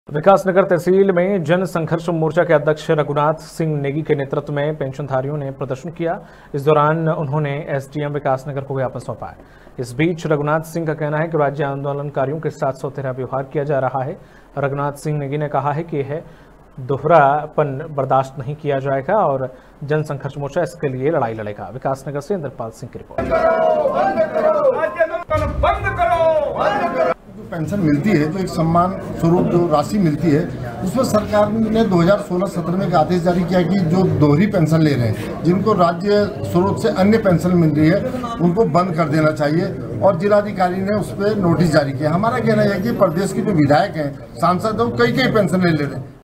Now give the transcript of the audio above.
विकासनगर तहसील में जन संघर्ष मोर्चा के अध्यक्ष रघुनाथ सिंह नेगी के नेतृत्व में पेंशनधारियों ने प्रदर्शन किया। इस दौरान उन्होंने एसडीएम विकासनगर को ज्ञापन सौंपा। इस बीच रघुनाथ सिंह का कहना है कि राज्य आंदोलनकारियों के साथ सौतेरा व्यवहार किया जा रहा है। रघुनाथ सिंह नेगी ने कहा है कि यह दोहरापन बर्दाश्त नहीं किया जाएगा और जन संघर्ष मोर्चा इसके लिए लड़ाई लड़ेगा। विकासनगर से इंद्रपाल सिंह की रिपोर्ट। पेंशन मिलती है तो एक सम्मान स्वरूप जो राशि मिलती है उसमें सरकार ने 2016-17 में एक आदेश जारी किया कि जो दोहरी पेंशन ले रहे हैं, जिनको राज्य स्रोत से अन्य पेंशन मिल रही है, उनको बंद कर देना चाहिए और जिलाधिकारी ने उस पर नोटिस जारी किया। हमारा कहना है कि प्रदेश के जो विधायक हैं, सांसद हैं, वो कई पेंशन ले रहे हैं।